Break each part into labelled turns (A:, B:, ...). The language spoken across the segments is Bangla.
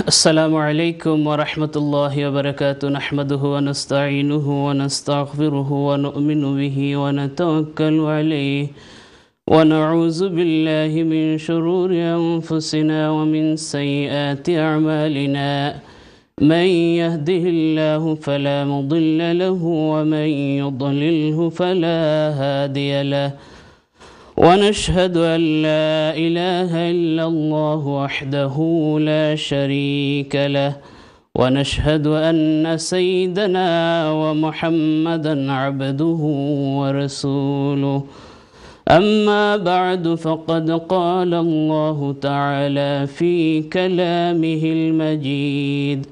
A: السلام عليكم ورحمة الله وبركاته نحمده ونستعينه ونستغفره ونؤمن به ونتوكل عليه ونعوذ بالله من شرور أنفسنا ومن سيئات أعمالنا من يهده الله فلا مضل له ومن يضلله فلا هادي له ونشهد أن لا إله إلا الله وحده لا شريك له ونشهد أن سيدنا ومحمدا عبده ورسوله أما بعد فقد قال الله تعالى في كلامه المجيد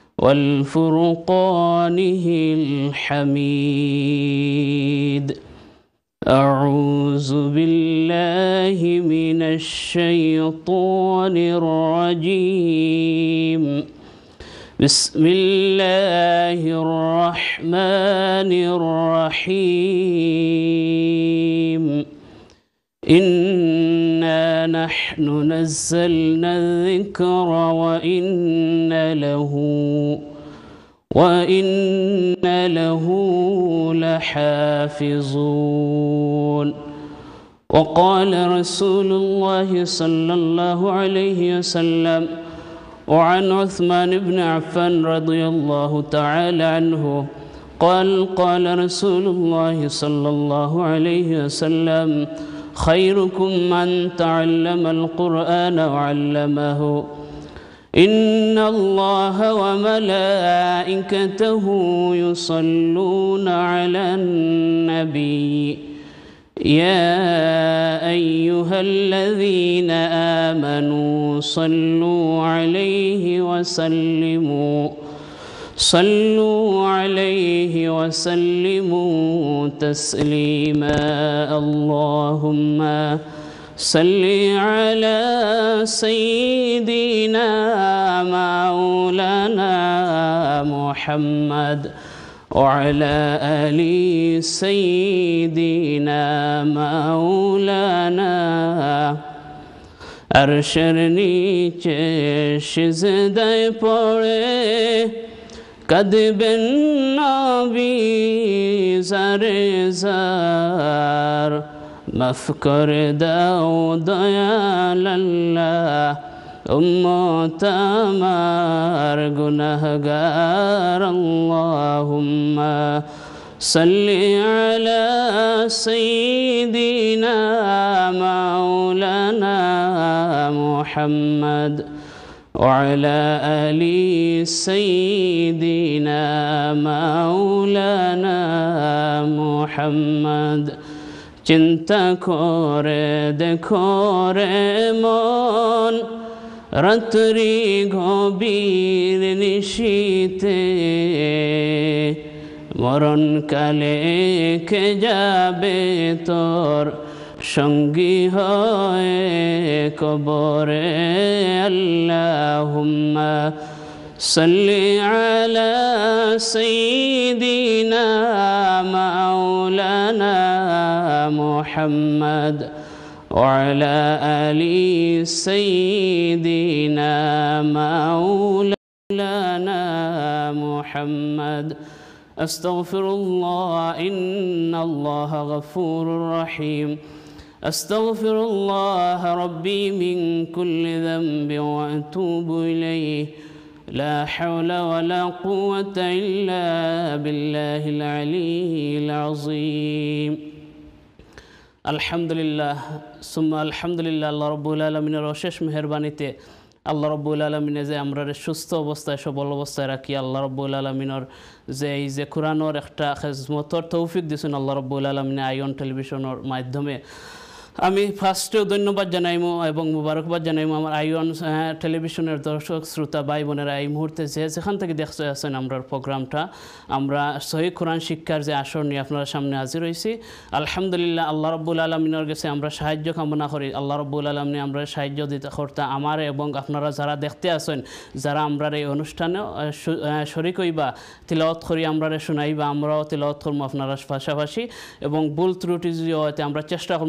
A: والفرقانه الحميد أعوذ بالله من الشيطان الرجيم بسم الله الرحمن الرحيم إنا نحن نزلنا الذكر وإن له لحافظون وقال رسول الله صلى الله عليه وسلم وعن عثمان بن عفان رضي الله تعالى عنه قال رسول الله صلى الله عليه وسلم خيركم من تعلم القرآن وعلمه إن الله وملائكته يصلون على النبي يا أيها الذين آمنوا صلوا عليه وسلموا تسليما اللهم صل على سيدنا مولانا محمد وعلى آل سيدنا مولانا আরশের নিচে সিজদায় পড়ে কাঁদবেন নবী জারে জার মাফ করে দাও দয়াল আল্লাহ উম্মত আমার গুনাহগার আল্লাহুম্মা সাল্লি আলা সাইয়্যিদিনা মাওলানা মুহাম্মদ وعلى آل سيدنا مولانا محمد চিন্তা করে দেখো রে মন রাত্রি গভীর নিশীতে মরণকালে কে যাবে তোর সঙ্গী হয়ে কবরে আল্লাহুম্মা সাল্লি আলা সাইয়্যিদিনা মাওলানা মুহাম্মদ وعلى آل سيدنا مولانا محمد أستغفر الله إن الله غفور رحيم أستغفر الله ربي من كل ذنب وأتوب إليه لا حول ولا قوة إلا بالله العلي العظيم আলহামদুলিল্লাহ সুম্মা আলহামদুলিল্লাহ আল্লাহ রাব্বুল আলামিনের অশেষ মেহেরবানিতে আল্লাহ রাব্বুল আলামিনে যে আমরা সুস্থ অবস্থায় সবল অবস্থায় রাখি আল্লাহ রাব্বুল আলামিনের যে এই যে কোরআনের একটা খিজমতর তৌফিক দিয়েছেন আল্লাহ রাব্বুল আলামিনে আইয়ন টেলিভিশনের মাধ্যমে আমি ফার্স্টেও ধন্যবাদ জানাইমু এবং মুবারকবাদ জানাইমু আমার আইয়ন টেলিভিশনের দর্শক শ্রোতা ভাই বোনেরা এই মুহূর্তে যেখান থেকে দেখতে আছেন আমরা প্রোগ্রামটা আমরা সহিহ কোরআন শিক্ষার যে আসর নিয়ে আপনার সামনে হাজির হয়েছি আলহামদুলিল্লাহ আল্লাহ রাব্বুল আলামিনের কাছে আমরা সাহায্য কামনা করি আল্লাহ রাব্বুল আলামিন আমরা সাহায্য দিতে করতে আমার এবং আপনারা যারা দেখতে আছেন যারা আমরা এই অনুষ্ঠানে শরীক হইবা তিলাওয়াত করি আমরা শোনাইবা আমরাও তিলাওয়াত করবো আপনারা পাশাপাশি এবং ভুল ত্রুটি যদি হয় আমরা চেষ্টা করবো আপনারা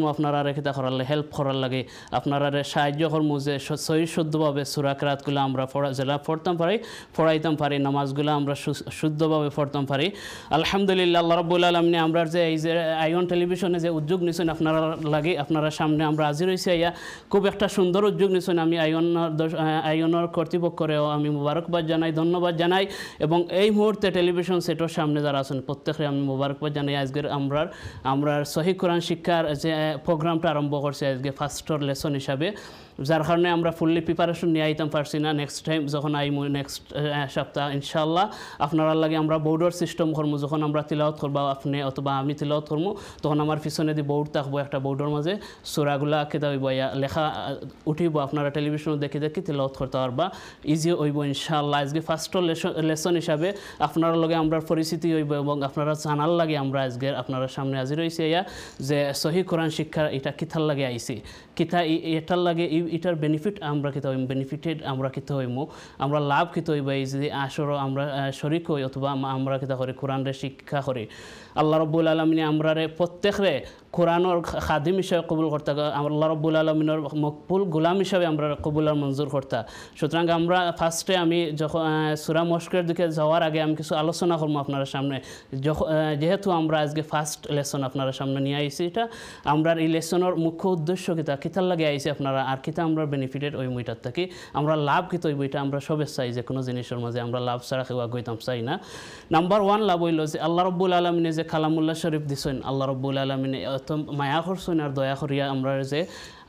A: কিতা করার লাগে হেল্প করার লাগে আপনারা সাহায্য করমু যে সহি শুদ্ধভাবে সূরা কিরাতগুলো আমরা যারা পড়তাম পারি পড়াইতাম পারি নামাজগুলো আমরা শুদ্ধভাবে পড়তাম পারি আলহামদুলিল্লাহ আল্লাহ রাব্বুল আলামিন আমরা যে এই যে আইয়ন টেলিভিশনে যে উদ্যোগ নিছেন আপনারা লাগে আপনারা সামনে আমরা হাজির হইছি আইয়া খুব একটা সুন্দর উদ্যোগ নিছেন আমি আইয়নের কর্তৃপক্ষরেও আমি মুবারকবাদ জানাই ধন্যবাদ জানাই এবং এই মুহূর্তে টেলিভিশন সেটের সামনে যারা আছেন প্রত্যেককে আমি মুবারকবাদ জানাই আজকের আমরা সহি কোরআন শিক্ষার যে প্রোগ্রামটা আরম্ভ করছি আজকে ফার্স্টর লেসন হিসাবে যার কারণে আমরা ফুললি প্রিপারেশন নিয়ে আইতাম পারছি না নেক্সট টাইম যখন আইমু নেক্সট সপ্তাহ ইনশাআল্লাহ আপনারা লাগে আমরা বোর্ডের সিস্টেম করবো যখন আমরা তিলাওয়াত করবো আপনি অথবা আমি তিলাওয়াত করবো তখন আমার পিছনে দিয়ে বোর্ড থাকবো একটা বোর্ডের মাঝে সূরাগুলা কেতা হইব লেখা উঠিব আপনারা টেলিভিশনে দেখে দেখে তিলাওয়াত করতে পারবা ইজি হইব ইনশাআল্লাহ আজকে ফার্স্ট লেসন হিসাবে আপনার লগে আমরা পরিচিতি হইব এবং আপনারা জানার লাগে আমরা আজকে আপনারা সামনে হাজির হয়েছি যে সহি কোরআন শিক্ষা এটা কিতার লাগে আইছি কিতা এটার লাগে এটার বেনিফিট আমরা কিতা হইম বেনিফিটেড আমরা কিতা হইমু আমরা লাভ কিতা হইব এই যে আসরও আমরা শরিক হই অথবা আমরা কিতা করি কোরআনের শিক্ষা করি আল্লাহ রাব্বুল আলামিন আমরারে প্রত্যেকরে কোরআনের খাদিম হিসাবে কবুল করতে আল্লাহ রাব্বুল আলামিনের মকবুল গোলাম হিসাবে আমরা কবুল আর মঞ্জুর করতে সুতরাং আমরা ফার্স্টে আমি যখন সূরা মশকের দিকে যাওয়ার আগে আমি কিছু আলোচনা করবো আপনার সামনে যেহেতু আমরা আজকে ফার্স্ট লেসন আপনার সামনে নিয়ে আইছি এটা আমরা এই লেসনের মুখ্য উদ্দেশ্য কিতার লাগে আইছি আপনারা আর কিতা আমরা বেনিফিটেড ওই মুইটার থাকি আমরা লাভ কিতা হইব এটা আমরা সবে চাই যে কোনো জিনিসের মাঝে আমরা লাভ ছাড়া কেউ আগাইতাম চাই না নাম্বার 1 লাভ হইল যে আল্লাহ রাব্বুল আলামিনে যে কালামুল্লাহ শরীফ দিছেন আল্লাহ রাব্বুল আলামিনে এত মায়া করছেন আর দয়া করিয়া আমরা যে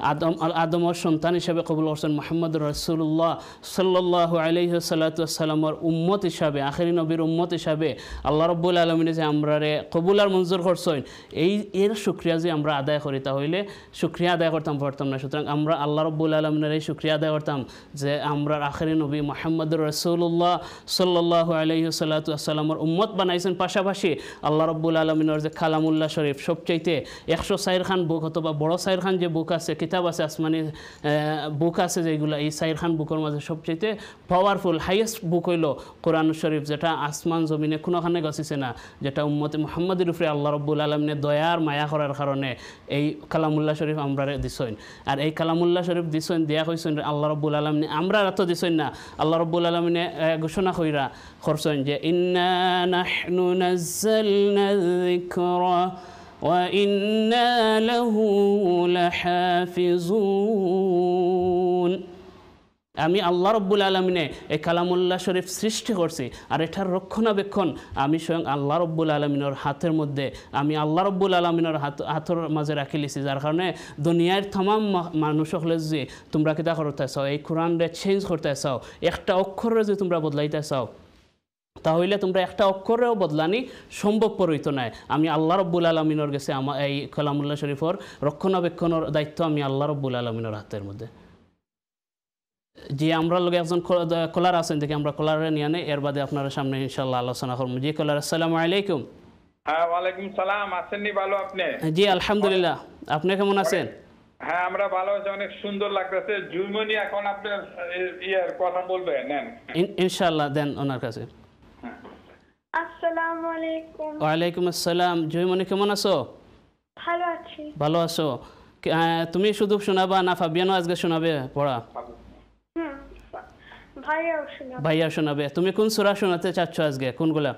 A: আদমের সন্তান হিসাবে কবুল করছেন মুহাম্মদ রাসূলুল্লাহ সাল্লাল্লাহু আলাইহি ওয়াসাল্লামের উম্মত হিসাবে আখেরি নবীর উম্মত হিসাবে আল্লাহ রাব্বুল আলামিন যে আমরারে কবুল আর মঞ্জুর করছেন এর শুকরিয়া যে আমরা আদায় করি তাহলে শুকরিয়া আদায় করতাম পারতাম না সুতরাং আমরা আল্লাহ রাব্বুল আলামিনের এই শুকরিয়া আদায় করতাম যে আমরা আখেরি নবী মুহাম্মদ রাসূলুল্লাহ সাল্লাল্লাহু আলাইহি ওয়াসাল্লামের উম্মত বানাইছেন পাশাপাশি আল্লাহ রাব্বুল আলামিনের যে কালামুল্লাহ শরীফ সবচাইতে 104 খান বুক অথবা বড় 4 খান যে বুক আছে কিতাব আছে আসমানি বুক আছে যেগুলো এই 4 খান বুকের মাঝে সবচেয়ে পাওয়ারফুল হাইয়েস্ট বুক হইল কোরআন শরীফ যেটা আসমান জমিনে কোনোখানে গছিছে না যেটা উম্মতে মুহাম্মদের উপরে আল্লাহ রাব্বুল আলামিনের দয়ার মায়া করার কারণে এই কালামুল্লাহ শরীফ আমরা দিছেন আর এই কালামুল্লাহ শরীফ দিছেন দেয়া হইছেন আল্লাহ রাব্বুল আলামিন আমরা রাত দিছেন না আল্লাহ রাব্বুল আলামিনে ঘোষণা কইরা করছেন যে ইন্না নাহনু নাযালনা যিকরা وَإِنَّا لَهُ لَحَافِظُونَ আমি আল্লাহ রাব্বুল আলামিনে এই কালামুল্লাহ শরীফ সৃষ্টি করছি আর এটার রক্ষণাবেক্ষণ আমি স্বয়ং আল্লাহ রাব্বুল আলামিনের হাতের মধ্যে আমি আল্লাহ রাব্বুল আলামিনের হাতের মাঝে রাখি লিছি যার কারণে দুনিয়ার तमाम মানুষ হলে যে তোমরা কিতা করতে চাও এই কোরআনরে চেঞ্জ করতে চাও একটা অক্ষরে যে তোমরা বদলাইতে চাও তাহলে তোমরা একটা অক্ষরেও বদলানি সম্ভবপর হইতো না আমি আল্লাহ রাব্বুল আলামিনের কাছে আমার এই কালামুল্লাহ শরীফের রক্ষণাবেক্ষণের দায়িত্ব আমি আল্লাহ রাব্বুল আলামিনের হাতের মধ্যে যে আমরা লোক একজন কলার আছেন দেখি আমরা কলারে নিয়ে নেই এর বাদে আপনার সামনে ইনশাআল্লাহ আলোচনা করব জি কলার আসসালামু আলাইকুম
B: হ্যাঁ ওয়ালাইকুম সালাম আছেননি ভালো আপনি
A: জি আলহামদুলিল্লাহ আপনি কেমন আছেন
B: হ্যাঁ আমরা ভালো আছি অনেক সুন্দর লাগতেছে জুইমনি এখন আপনার ইয়ার কথা বলবেন নেন
A: ইনশাআল্লাহ দেন ওনার কাছে
C: আসসালামু আলাইকুম
A: ওয়া আলাইকুম আসসালাম জয়মনি কেমন আছো
C: ভালো আছি
A: ভালো আছো তুমি শুধু শোনাবা না ফাবিয়ানো আজকে শোনাবে পড়া ভাইয়া শোনাবে তুমি কোন সূরা শোনাতে চাচ্ছ আজকে কোনগুলা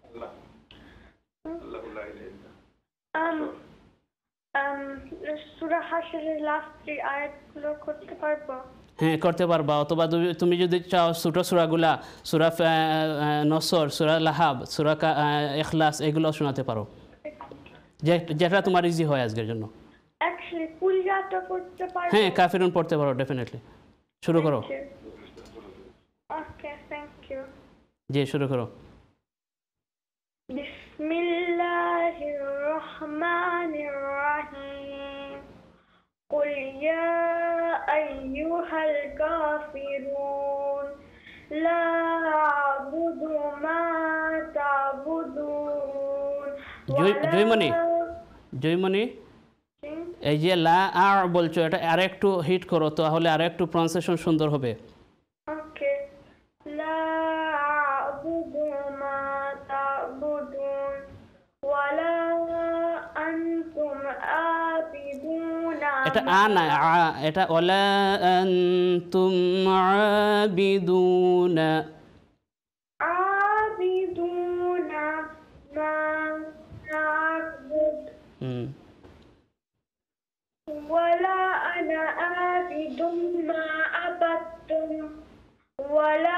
C: সূরা হাশরের লাস্ট 3 আয়াতগুলো করতে পারবো
A: হ্যাঁ করতে পারবা অথবা তুমি যদি চাও ছোট সূরাগুলা সূরা নসর সূরা লাহাব সূরা ইখলাস এগুলো শোনাতে পারো যেটা তোমার ইজি হয় আজকের জন্য
C: অ্যাকচুয়ালি কুলিয়াটা পড়তে পারবো
A: হ্যাঁ কাফিরুন পড়তে পারো ডেফিনেটলি শুরু করো
C: ওকে থ্যাংক ইউ
A: জি শুরু করো
C: বিসমিল্লাহির রহমানির রহিম قل يا أيها الكافرون لا أعبد ما تعبدون
A: জয়মনি এই যে লা আর বলছো এটা আরেকটু হিট করো তাহলে আরেকটু প্রনাউন্সিয়েশন সুন্দর হবে
C: ওকে লা আ'বুদু মা তা'বুদুন ওয়ালা আনতুম আবিদুনা
A: এটা আ না আ, এটা ওয়ালা আনতুম আবিদুনা।
C: عابدون ما نعبد
A: হুম
C: ولا أنا عابد ما عبدتم ولا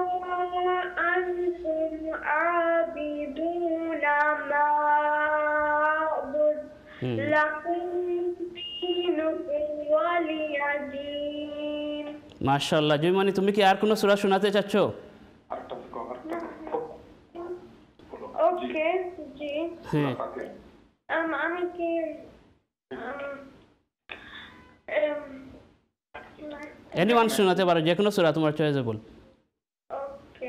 C: أنتم عابدون ما أعبد لكم دينكم ولي دين
A: মাশাআল্লাহ। জয়মণি, তুমি কি আর কোনো সূরা শোনাতে চাচ্ছ?
C: ওকে জি
A: হ্যাঁ,
C: আমি কি
A: এনিওয়ান শোনাতে পারো, যে কোনো সূরা তোমার চয়েসেবল।
C: ওকে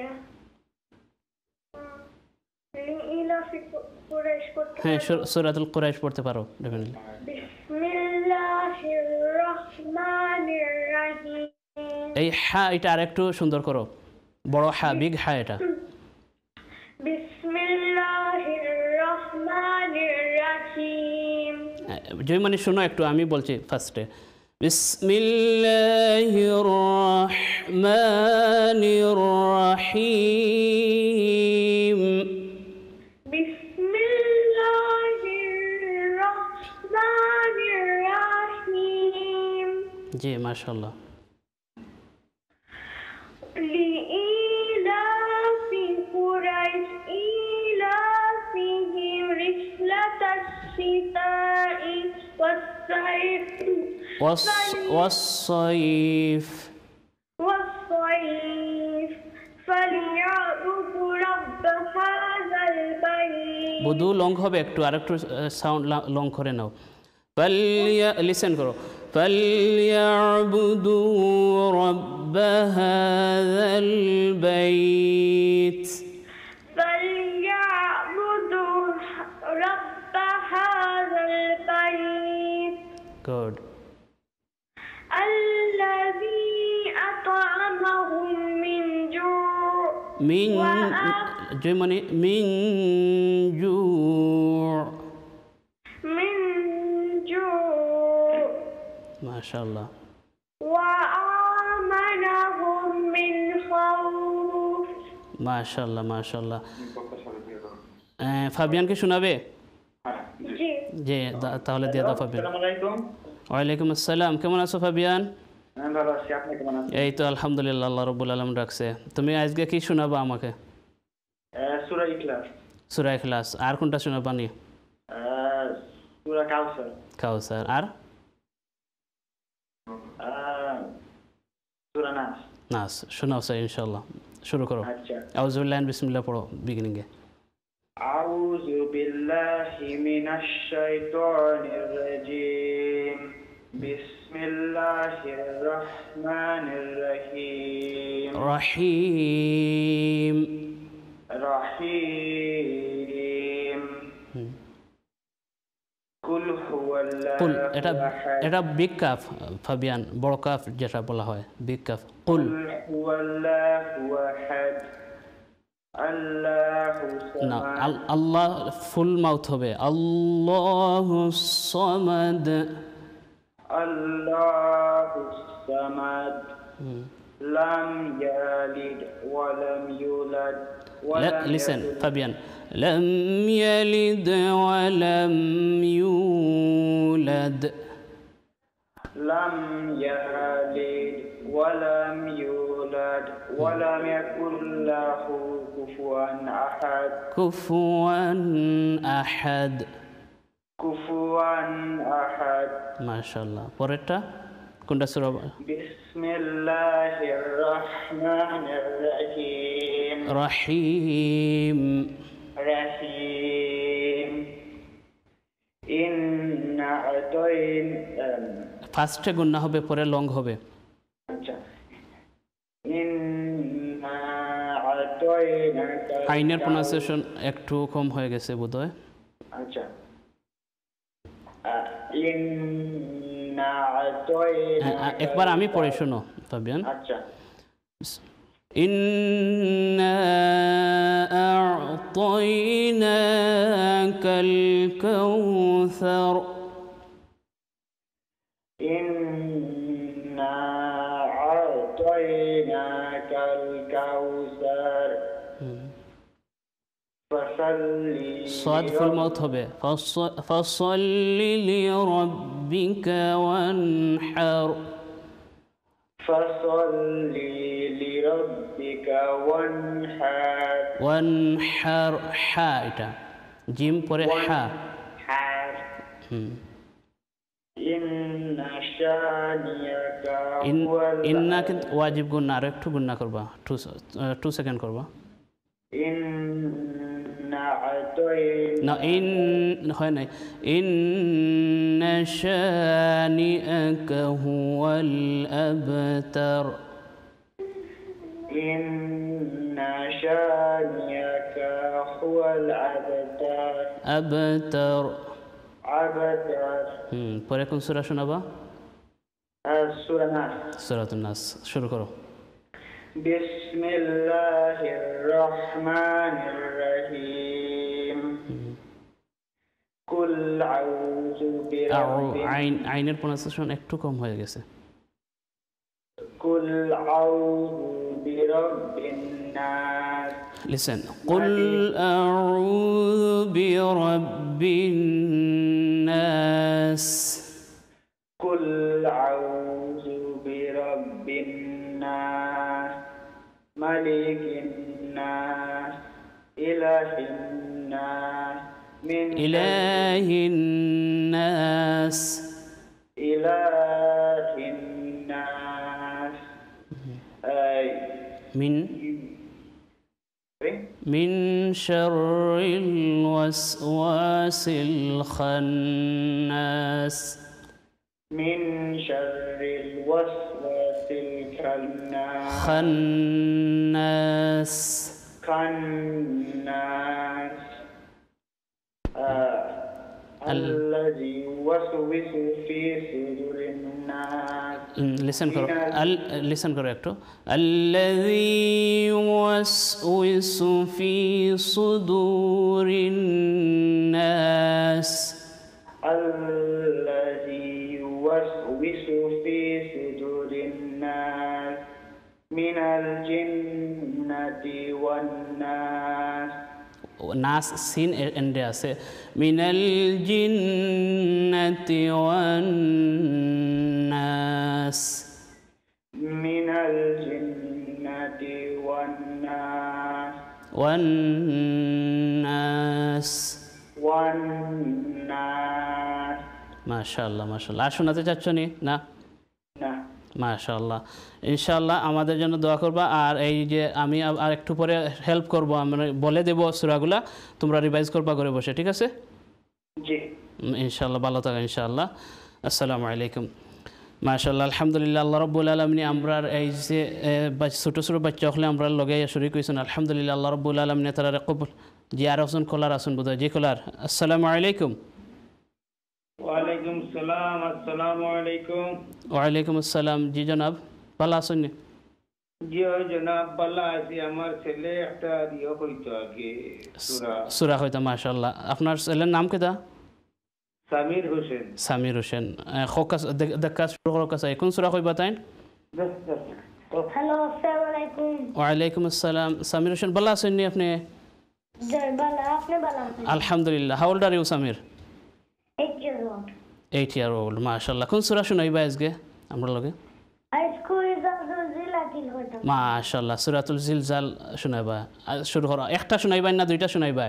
C: লিইলাফি কুরাইশ করতে
A: হ্যাঁ, সূরাতুল কুরাইশ পড়তে পারো ডেফিনেটলি।
C: বিসমিল্লাহির রহমানির রহিম।
A: এই হা এটা আরেকটু সুন্দর করো, বড় হা, বিগ হা এটা।
C: বিসমিল্লাহির রহমানির রহিম।
A: জয়মণি শোনো একটু, আমি বলছি ফার্স্টে। বিসমিল্লাহির রহমানির রহিম।
C: বিসমিল্লাহির রহমানির রহিম।
A: জি মাশাআল্লাহ।
C: لإيلاف قريش إيلافهم رحلة الشتاء والصيف
A: والصيف
C: فليعبدوا رب هذا البيت।
A: বধু লং হবে একটু, আরেকটু সাউন্ড লং করে নাও। লিসেন করো। فليعبدوا رب هذا البيت
C: فليعبدوا رب هذا البيت
A: good
C: الذي أطعمهم من جوع
A: من جمعني من جوع
C: من جوع
A: ما شاء الله
C: وآمنهم من خوف
A: ما شاء الله ما شاء الله ফাবিয়ানকে শোনাবে?
C: জি
A: জি তাহলে দিয়ে দাও ফাবিয়ান।
D: আসসালামু আলাইকুম।
A: ওয়ালাইকুম আসসালাম। কেমন আছো ফাবিয়ান?
D: আমি ভালো আছি, আপনি কেমন আছেন?
A: এই তো আলহামদুলিল্লাহ, আল্লাহ রাব্বুল আলামিন রাখছে। তুমি আজকে কি শোনাবা আমাকে?
D: সূরা ইখলাস,
A: সূরা ইখলাস। আর কোনটা শোনাবা নি?
D: সূরা কাউসার,
A: কাউসার। আর
D: সূরা নাস।
A: নাস শোনাও স্যার ইনশাআল্লাহ। শুরু করো।
D: আচ্ছা,
A: আউযু বিল্লাহি বিসমিল্লাহ পড়ো বিগিনিং এ।
D: আউযু বিল্লাহি মিনাশ শাইতানির রাজীম। বিসমিল্লাহির রহমানির রহিম।
A: রহিম
D: রহিম। কুল হুয়াল্লাহু
A: কুল, এটা
D: আহাদ।
A: এটা বিগ কাফ ফাবিয়ান, বড় কাফ যেটা বলা হয় বিগ কাফ। কুল
D: কুল হুয়াল্লাহু আহাদ। আল্লাহু
A: না,
D: সামাদ।
A: আল্লাহ ফুল মাউথ হবে। আল্লাহু সামাদ।
D: আল্লাহু সামাদ। লাম ইয়ালিদ ওয়া লাম ইউলাদ ওয়া লাম
A: লিসেন
D: ইয়াকুল
A: ফাবিয়ান, লাম ইয়ালিদ ওয়া লাম ইউলাদ।
D: লাম ইয়ালিদ ওয়া লাম ইউলাদ ওয়া লাম ইয়াকুল লাহু কুফুয়ান আহাদ।
A: কুফুয়ান আহাদ।
D: কুফুয়ান আহাদ।
A: মাশাআল্লাহ। পরেরটা কোনটা সূরা?
D: বিসমিল্লাহির রহমানির রহিম।
A: রহিম।
D: রহিম। ইন্না আতাইন
A: ফার্স্টে গুন্না হবে, পরে লং হবে।
D: আচ্ছা, ইন্না আতাইনাকা
A: আইনের প্রোনাউন্সিয়েশন একটু কম হয়ে গেছে বোধহয়।
D: আচ্ছা, ইন্না আতাইনাকা
A: একবার আমি পড়ে শোনো ফাবিয়ান।
D: আচ্ছা,
A: إنا أعطيناك الكوثر
D: فصلي
A: صاد ফুল মাউথ হবে فصلي لربك وانحر
D: فصلي لربك
A: وانحر হা এটা জিম পরে হা
D: وانحر إن شانئك هو
A: ইন্না কিন্তু ওয়াজিব গুণ আর একটু গুণনা করবা 2 সেকেন্ড করবা
D: إن أعطينا
A: না ইন হয় নাই ইন্না শানিআকা হুয়াল আবতার
D: إن شانئك هو الأبتر
A: আবতার
D: أبتر
A: পরে কোন সূরা শোনাবা
D: سورة الناس
A: সূরাতুন নাস শুরু করো
D: بسم الله الرحمن الرحيم قل أعوذ برب
A: আইনের প্রনাউন্সিয়েশন একটু কম হয়ে গেছে
D: قل أعوذ برب الناس
A: listen قل أعوذ برب الناس
D: قل أعوذ برب الناس ملك الناس إله الناس من
A: إله الناس
D: إله الناس
A: من شر الوسواس الخناس
D: من شر الوسواس الخناس خناس الذي يوسوس في صدور الناس
A: listen করো একটু الذي يوسوس في صدور الناس
D: الذي يوسوس في صدور الناس من الجنة والناس
A: নাস সিন এন্ডে আছে মিনাল জিন্নাতি ওয়ান নাস
D: মিনাল জিন্নাতি ওয়ান নাস
A: ওয়ান নাস মাশাআল্লাহ মাশাআল্লাহ আর শোনাতে চাচ্ছ নি না মাশাআল্লাহ ইনশাআল্লাহ আমাদের জন্য দোয়া করবা আর এই যে আমি আর একটু পরে হেল্প করব আমরা বলে দেব সূরাগুলা তোমরা রিভাইজ করবা করে বসে ঠিক আছে
D: জি
A: ইনশাআল্লাহ ভালো থাকো ইনশাআল্লাহ আসসালামু আলাইকুম মাশাআল্লাহ আলহামদুলিল্লাহ আল্লাহ রাব্বুল আলামিন আমরার এই যে ছোট ছোট বাচ্চা হলে আমরা লগে শরীক হইছেন আলহামদুলিল্লাহ আল্লাহ রাব্বুল আলামিন তারা কবুল জি আর হোসেন কলার আসুন বোধহয় জি কলার আসসালামু আলাইকুম
E: ওয়ালাইকুম সালাম আসসালামু আলাইকুম
A: ওয়ালাইকুম আসসালাম জি জনাব ভালো আছেন
E: জি জনাব ভালো আছি আমার ছেলে একটা দিও কইতো আগে
A: সূরা হইতা মাশাআল্লাহ আপনার ছেলের নাম কি দা
E: সামির হোসেন
A: খোকাস দেখাস খোকাস কোন সূরা কইবা তাই
C: হ্যালো আসসালামু আলাইকুম
A: ওয়ালাইকুম আসসালাম সামির হোসেন ভালো আছেন নি আপনি
C: জি ভালো আপনি ভালো আছেন
A: আলহামদুলিল্লাহ how old are you Samir
C: 8 years old
A: 8 year old মাশাআল্লাহ কোন সূরা শুনাইবা আজকে আমরা লগে
C: স্কুল জিলজিলাতিল হইতো
A: মাশাআল্লাহ সূরাতুল জিলজাল শুনাইবা শুরু করো একটা শুনাইবা না দুইটা শুনাইবা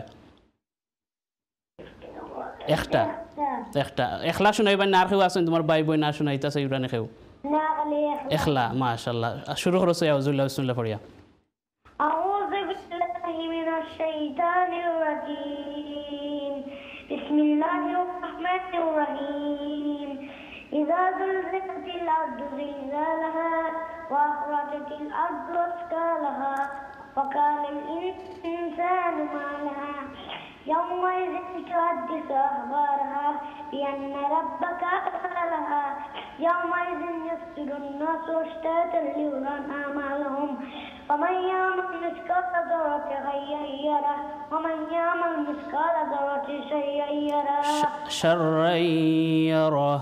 A: একটা এখলা শুনাইবা না আর কেউ আছেন তোমার ভাই বোন না শুনাইতাছে ইউরানে কেউ
C: না খালি
A: এখলা মাশাআল্লাহ শুরু করো আউযুবিল্লাহি বিসমিল্লাহ পড়িয়া
C: আউযু বিল্লাহি মিনাশ শাইতানির রাজীম বিসমিল্লাহির রাহমানির রহিম ইযা যুলজিলাতিল আরদু জিলজালাহা ওয়া আখরাজাতিল আরদু আসকালাহা ওয়া কানাল ইনসানু মা লাহা يومئذ تحدث أخبارها بأن ربك أوحى لها يومئذ يصدر الناس أشتاتا ليرى أعمالهم ومن يعمل مثقال ذرة خيرا يره ومن يعمل مثقال ذرة شرا يره
A: شرا يره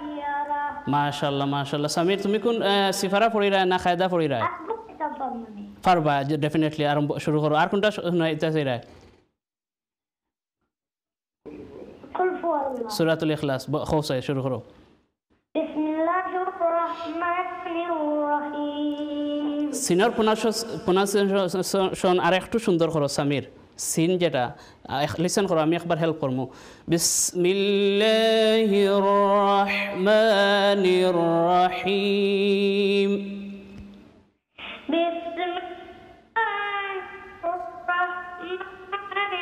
A: মাশাআল্লাহ মাশাআল্লাহ সামির তুমি কোন সিফারা পড়ি রা না কায়দা পড়ি রা পারবা ডেফিনেটলি আরম্ভ শুরু করো আর কোনটা শোনাইতেছে রে
C: قل هو الله.
A: সূরাতুল ইখলাস খোসা শুরু করো
C: بسم الله الرحمن الرحيم.
A: সিনার প্রোনাউন্সিয়েশন আর একটু সুন্দর করো সামির সিন যেটা লিসেন করো আমি একবার হেল্প করবো বিসমিল্লাহির রহমানির রহিম
C: بسم الله الرحمن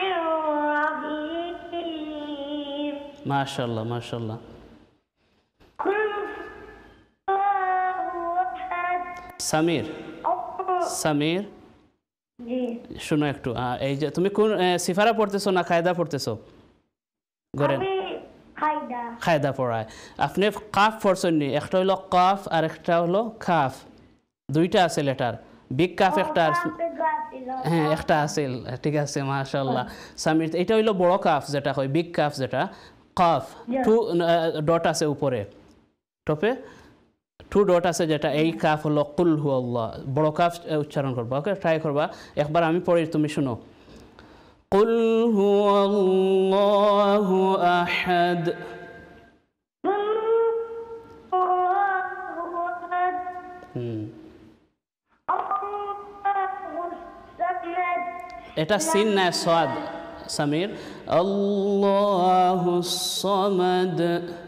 C: الرحيم.
A: মাশাআল্লাহ মাশাআল্লাহ
C: قل هو أحد.
A: সামির সামির
C: জি
A: শুনো একটু এই যে তুমি কোন সিফারা পড়তেছো না কায়দা পড়তেছো ঘরে
C: আমি কায়দা
A: কায়দা পড়ায় আপনি কাফ পড়ছেন নি একটা হলো কাফ আর একটা হলো খাফ দুইটা আছে লেটার বিগ কাফ একটা আর হ্যাঁ একটা আছে ঠিক আছে মাশাআল্লাহ সামির এটা হইলো বড় কাফ যেটা হয় বিগ কাফ যেটা কাফ টু ডট আছে উপরে টপে টু ডট আছে যেটা এই কাফ হলো কুল হু আল্লাহ বড় কাফ উচ্চারণ করবা ওকে ট্রাই করবা একবার আমি পড়ি তুমি শুনো কুল হু আল্লাহু আহাদ এটা সিন না সাদ সামির আল্লাহুস সামাদ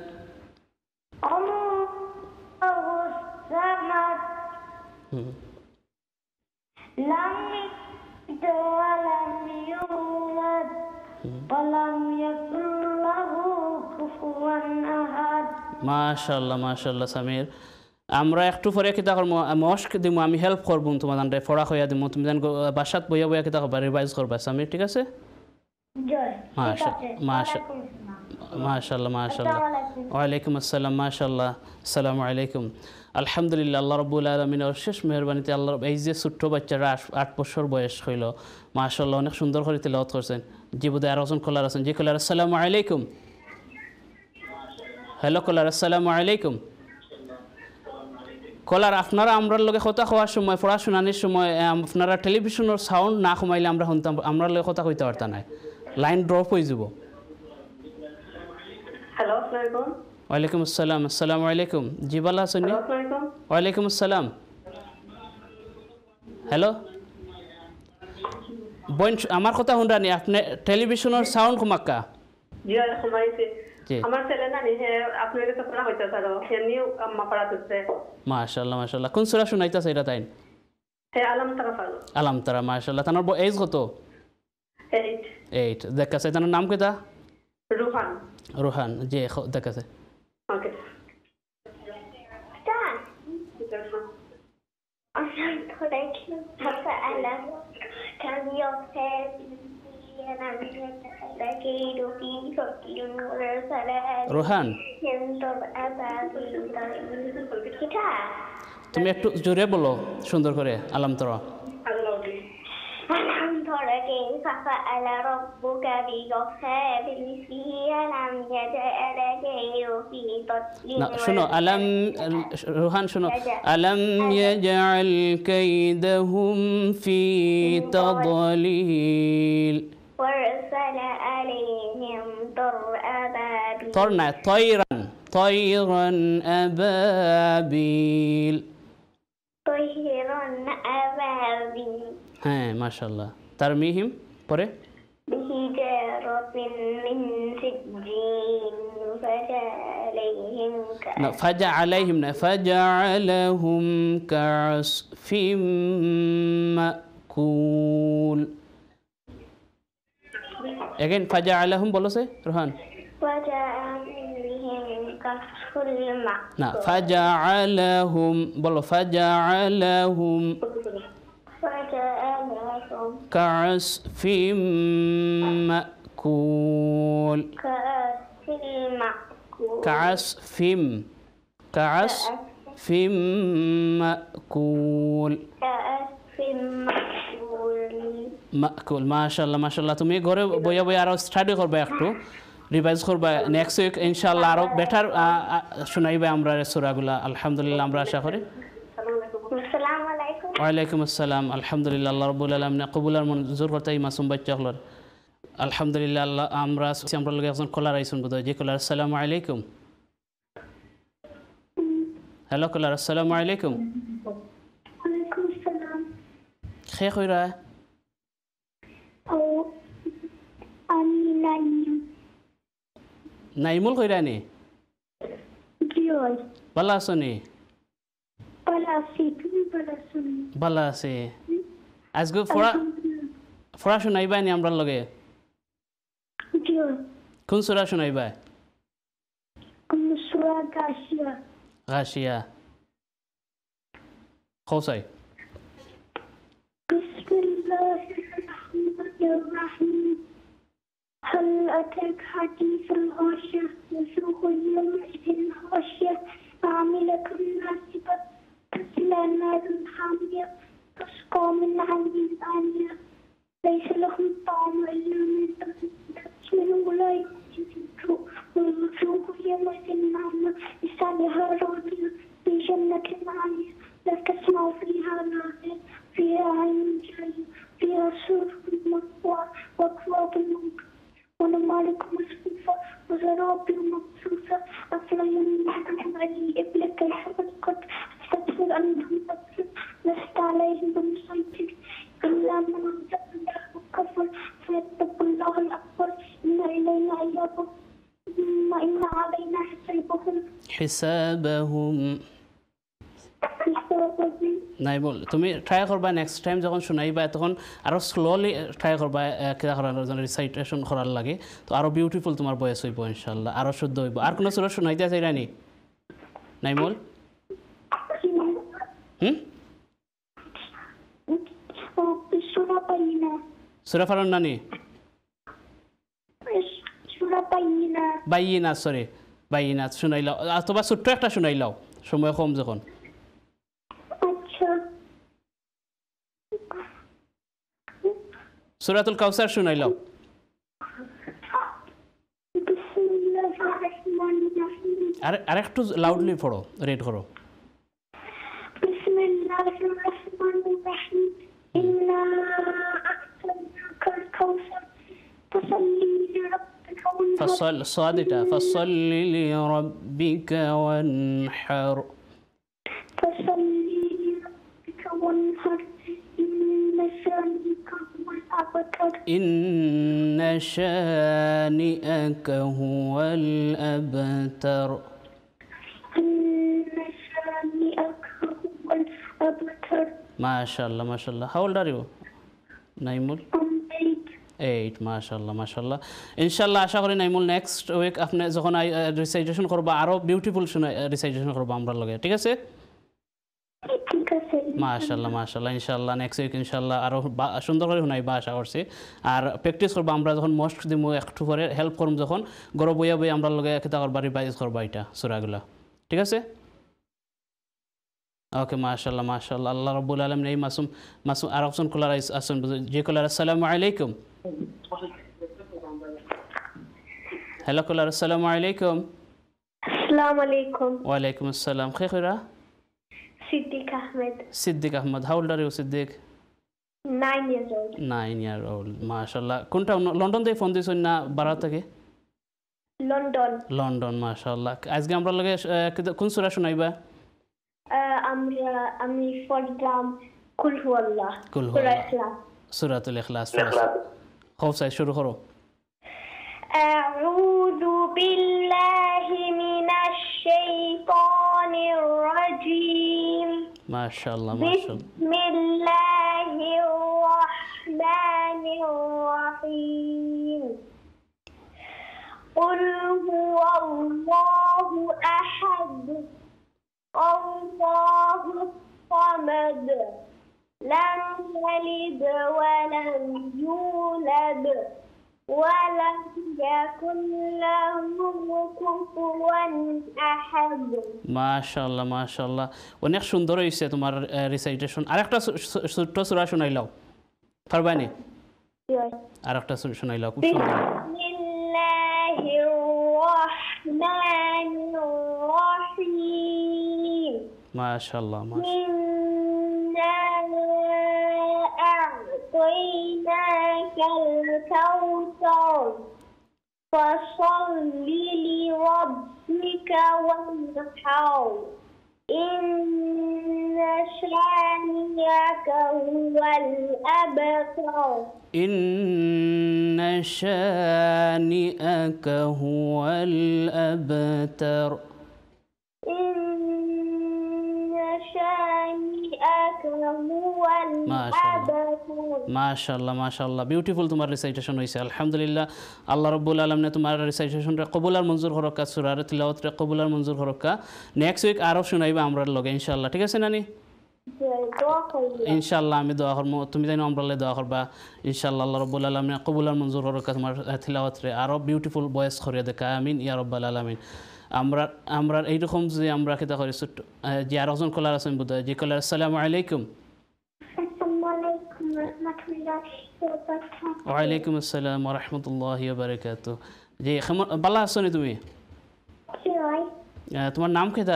C: لم يلد ولم يولد ولم يكن له كفوا أحد.
A: মাশাআল্লাহ মাশাআল্লাহ সামির আমরা একটু পরে কিতা করব মস্ক দিমু আমি হেল্প করব তোমাদের পড়া হইয়া দিমু তুমি জান বাসাত বইয়া বইয়া কিতা করবা রিভাইজ করবা সামির ঠিক আছে
C: জয়
A: মাশাআল্লাহ মাশাআল্লাহ ওয়ালাইকুম আসসালাম মাশাআল্লাহ আসসালামু আলাইকুম আলহামদুলিল্লাহ আল্লাহ রাব্বুল আলামিনের শেষ মেহেরবানিতে আল্লাহ এই যে ছোট্ট বাচ্চারা 8 বছর বয়স হইল মাশাআল্লাহ অনেক সুন্দর করে তেলাওয়াত করছেন জি বোধহয় আরো একজন কলার আছেন জি কলার আসসালামু আলাইকুম হ্যালো কলার আসসালামু আলাইকুম কলার আপনারা আমরার লগে কথা হওয়ার সময় পড়াশোনার সময় আপনারা টেলিভিশনের সাউন্ড না কমাইলে আমরা শুনতাম আমরা লগে কথা কইতে পারতাম না লাইন ড্রপ হয়ে যাব
F: হ্যালো আসসালামু আলাইকুম
A: ওয়ালাইকুম আসসালাম আসসালামু আলাইকুম জি ভালো আছেন
F: আসসালামু আলাইকুম
A: ওয়ালাইকুম আসসালাম হ্যালো বোন আমার কথা শুনরানি আপনি টেলিভিশনের সাউন্ড কমাক্কা
F: জি কমাইছে
A: জি
F: আমার ছেলে না নি আপনার কাছে পড়া হইতা স্যার এমনিও আম্মা পড়াতেছে
A: মাশাআল্লাহ মাশাআল্লাহ কোন সূরা শুনাইতাছে এটা তাই
F: হ্যাঁ আলম তারা ফালো
A: আলাম তারা মাশাআল্লাহ তার এজ কত 8 দেখাছে তার নাম কিটা
F: রুহান
A: রোহান জি দেখাছে
F: ওকে
C: Kan jag
A: রোহান তুমি একটু জোরে বলো সুন্দর করে আলাম তোরা
C: ألم تر كيف فعل ربك بأصحاب الفيل ألم يجعل كيده في تضليل
A: শোনো আলাম রোহান শোনো আলাম ইয়াজআল কাইদাহুম ফি তাদলিল
C: وأرسل عليهم أبابيل
A: طر না طيرا أبابيل
C: طيرا أبابيل
A: হ্যাঁ মাশাআল্লাহ তারমিহিম পরে
C: بحجارة من سجيل
A: فجعلهم كعصف مأكول again فجعلهم বলো সে রোহান
C: وجعلهم كعصف المأكول
A: না فجعلهم বলো فجعلهم كعصف مأكول كعصف مأكول মাকুল মাশাআল্লাহ মাশাআল্লাহ তুমি ঘরে বইয়া বইয়া আরো স্টাডি করবে একটু রিভাইজ করবে নেক্সট উইক ইনশাআল্লাহ আরো বেটার শুনাইবে আমরা সূরাগুলা আলহামদুলিল্লাহ আমরা আশা করি
C: আসসালামু আলাইকুম
A: ওয়ালাইকুম আসসালাম আলহামদুলিল্লাহ আল্লাহ রাব্বুল আলামিন কবুল আর মঞ্জুর করতে এই মাসুম বাচ্চা হলর আলহামদুলিল্লাহ আল্লাহ আমরা লগে একজন কলার আইসুন বোধহয় যে কলার আসসালামু আলাইকুম হ্যালো কলার আসসালামু আলাইকুম
C: ওয়ালাইকুম আসসালাম
A: খে কইরা
C: ও আমি
A: নাইমুল কইরা নি
C: জিওল
A: ভালো আছো নি
C: পালাসি তুমি পালাসি
A: ভালো আছে আজকে ফরা শুনাইবা নি আমরা লগে
C: জিওল
A: কোন সূরা শুনাইবা
C: সূরা গাশিয়া
A: গাশিয়া খোসাই
C: বিসমিল্লাহির রহমানির রহিম هل أتاك حديث الغاشية وجوه يومئذ خاشعة عاملة ناصبة تصلى نارا حامية تسقى من عين آنية ليس لهم طعام إلا من ضمن ولا يجوع ووجوه يومئذ ناعمة لسعيها راضية في جنة عالية لا تسمع فيها لاغية فيها عين جارية فيها سرر مرفوعة وأكواب موضوعة ونمارق مصفوفة وزرابي مبثوثة أفلا ينظرون إلى الإبل كيف خلقت أستغفر أنهم تبصر لست عليهم بمسيطر إلا من الله وكفر فيتقوا الله الأكبر إن إلينا إيابهم ثم إن علينا
A: حسابهم নাইবুল তুমি ট্রাই করবা নেক্সট টাইম যখন শুনাইবা তখন আরো স্লোলি ট্রাই করবা কিরা করার জন্য রিসাইটেশন করার লাগে তো আরো বিউটিফুল তোমার ভয়েস হইব ইনশাআল্লাহ আরো শুদ্ধ হইব আর কোন সূরা শুনাইতে চাইরা নি নাইমুল সূরা ফারন নানি বাইয়িনা সরি বাইয়িনা শুনাইলাও অথবা ছোট্ট একটা শুনাইলাও সময় কম যখন সূরাতুল কাউসার শুনাইলাও আর একটু লাউডলি পড়ো রেড করো
C: বিসমিল্লাহির রহমানির রহিম ইন্না আ'তাইনাকাল কাউসার ফাসাল্লি লিরাব্বিকা ওয়ানহার
A: ফাসাল্লি লিরাব্বিকা ওয়ানহার
C: ফাসাল্লি লিরাব্বিকা ওয়ানহার
A: إن شانئك هو الأبتر ما شاء الله ما شاء الله How old are you Naimul 8 মাশাআল্লাহ মাশাআল্লাহ ইনশাআল্লাহ আশা করি নাইমুল নেক্সট উইক আপনি যখন রিসাইটেশন করবা আরো বিউটিফুল শুনে রিসাইটেশন করবা আমরা লগে ঠিক আছে মাশাআল্লাহ মাশাআল্লাহ ইনশাআল্লাহ নেক্সট উইক ইনশাআল্লাহ আরো সুন্দর করে শুনাইবা আশা করছি আর প্র্যাকটিস করবা আমরা যখন মোস্ট দিমু একটু পরে হেল্প করুম যখন গরো বইয়া বই আমরা লগে কিতা করবা রিভাইজ করবা এটা সূরাগুলা ঠিক আছে ওকে মাশাআল্লাহ মাশাআল্লাহ আল্লাহ রাব্বুল আলামিন এই মাসুম আর অপশন কলার আসুন যে কলার আসসালামু আলাইকুম হ্যালো কলার আসসালামু আলাইকুম
C: আসসালামু আলাইকুম
A: ওয়া আলাইকুম আসসালাম খাইরা Siddique Ahmed how old are you Siddique
C: 9 years old
A: 9 year old মাশাআল্লাহ কোনটা লন্ডন থেকে ফোন দিছেন না ভারত থেকে লন্ডন মাশাআল্লাহ আজকে আমরা লগে কোন সূরা শুনাইবা
C: আমি পড়লাম কুল হুয়াল্লাহ
A: সূরাতুল ইখলাস খুব সাই শুরু করো
C: আউযু বিল্লাহি মিনাশ শাইতানির রাজীম
A: মাশাআল্লাহ মাশাআল্লাহ
C: বিসমিল্লাহির রাহমানির রহিম কুল হুয়াল্লাহু আহাদ আল্লাহু সামাদ লাম ইয়ালিদ ওয়া লাম ইউলাদ ولم يكن له كفوا أحد
A: ما شاء الله ما شاء الله অনেক সুন্দর হইছে তোমার রিসাইটেশন আরেকটা ছোট সূরা শুনাইলাও পারবানি আরেকটা শুনাইলাও খুব সুন্দর
C: বিসমিল্লাহির রহমানির রহিম
A: মাশাআল্লাহ মাশাআল্লাহ
C: ইন্না أعطيناك الكوثر فصل لربك وانحر إن شانئك هو الأبتر
A: إن شانئك هو الأبتر
C: إن شانئك هو الأبتر
A: মাশাআল্লাহ বিউটিফুল তোমার রিসাইটেশন হইছে আলহামদুলিল্লাহ আল্লাহ রাব্বুল আলামিন তোমার রিসাইটেশন রে কবুল আর মঞ্জুর হরকা সূরার তিলাওয়াত রে কবুল আর মঞ্জুর হরকা নেক্সট উইক আরো শুনাইবা আমরার লগে ইনশাআল্লাহ ঠিক আছে নানি ইনশাআল্লাহ আমি দোয়া করব তুমি জানো আমরালে দোয়া করবা ইনশাআল্লাহ আল্লাহ রাব্বুল আলামিন কবুল আর মঞ্জুর হরকা তোমার তিলাওয়াত রে আরো বিউটিফুল ভয়েস করিয়া দেখা আমিন ইয়া রাব্বাল আলামিন আমরা এইরকম যে আমরা কিতা করি যে আরেকজন কলার আছেন বোধহয় যে কলার আসসালামু আলাইকুম ওয়ালাইকুম আসসালাম ওয়া রাহমাতুল্লাহি ওয়া বারাকাতুহু জি ভালো আছো নি তুমি তোমার নাম কিতা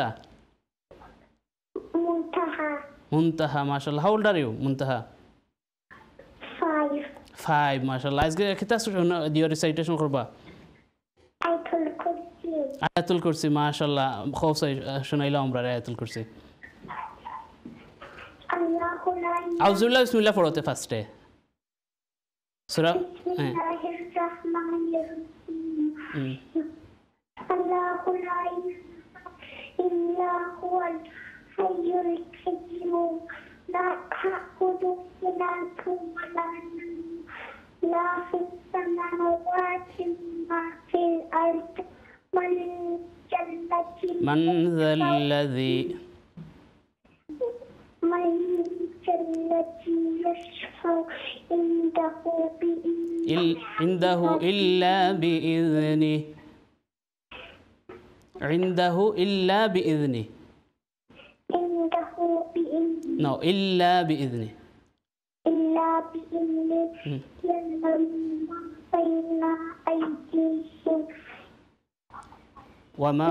A: মুনতাহা মাশাআল্লাহ how old are you Muntaha 5 মাশাআল্লাহ আজকে কিতা দিও রিসাইটেশন করবা আয়াতুল কুরসি মাশাআল্লাহ খুব শুনাইলা আমরা আয়াতুল কুরসি আউযুবিল্লাহ বিসমিল্লাহ পড়তে ফার্স্টে সূরা
C: আল্লাহু লা ইল্লা হুয়াল হাইয়ুল কাইয়্যুম লা তাখুযুহু সিনাতুন ওয়া লা নাওম লা ফিস সামাওয়াতি ওয়া ফিল আরদ
A: من ذا الذي
C: يشفع
A: عنده إلا بإذنه عنده إلا بإذنه no إلا بإذنه
C: يعلم ما بين أيديهم
A: وما